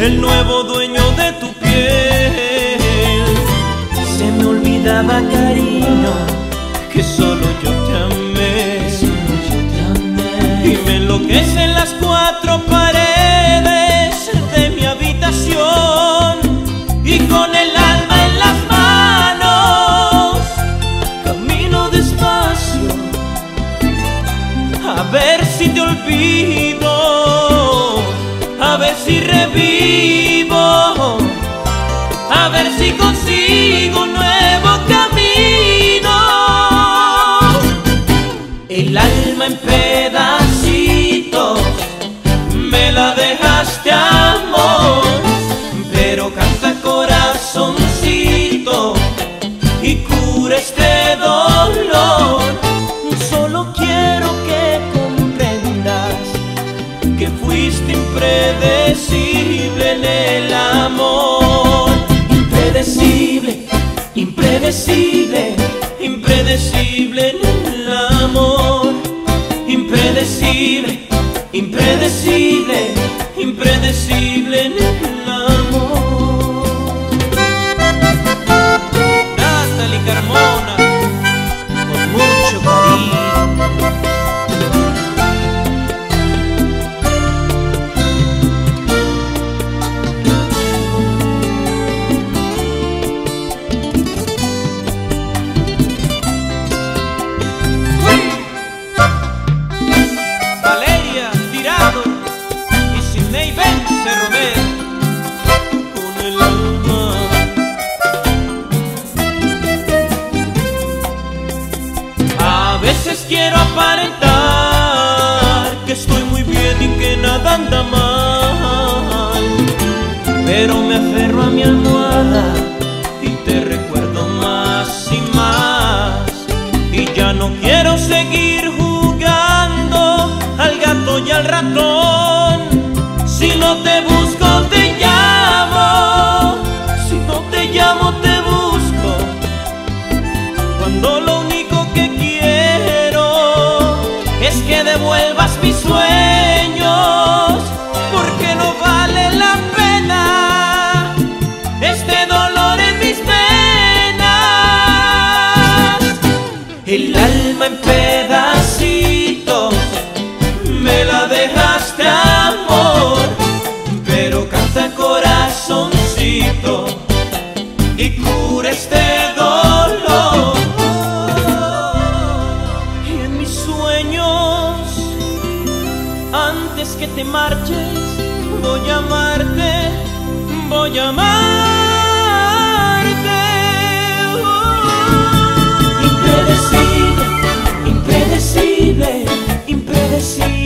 el nuevo dueño de tu piel. Se me olvidaba, cariño, que solo yo te amé, y me enloquecen las cuatro paredes de mi habitación, y con el alma en las manos camino despacio a ver si te olvido, a ver si revivo, a ver si consigo un nuevo camino. El alma en pedacitos me la dejaste, amor, pero canta corazoncito y cura este dolor. Solo quiero que comprendas que fuiste impredecible en el amor. Impredecible, impredecible, impredecible en el amor. Impredecible, impredecible, impredecible en el amor. Natalie Carmona, con mucho cariño. Valeria Tirado y Sidney Vence Romero, con el alma. A veces quiero aparentar que estoy muy bien y que nada anda mal, pero me aferro a mi almohada y te recuerdo más y más, y ya no quiero seguir jugando al gato y al ratón. Si no te busco te llamo, si no te llamo te busco, cuando lo único que quiero es que devuelvas mis sueños, porque no vale la pena este dolor en mis venas. El alma en pedacitos me la dejaste, amor, pero canta corazoncito y cura este dolor. Y en mis sueños, antes que te marches, voy a amarte, voy a amarte. Impredecible, impredecible, impredecible.